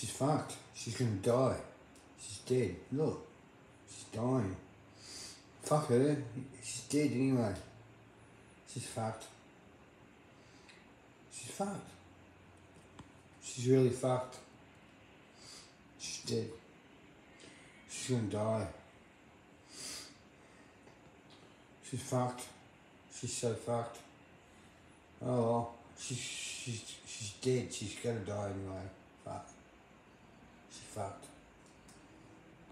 She's fucked. She's gonna die. She's dead. Look. She's dying. Fuck her. She's dead anyway. She's fucked. She's fucked. She's really fucked. She's dead. She's gonna die. She's fucked. She's so fucked. Oh well. She's dead. She's gonna die anyway. Fuck. She's fucked.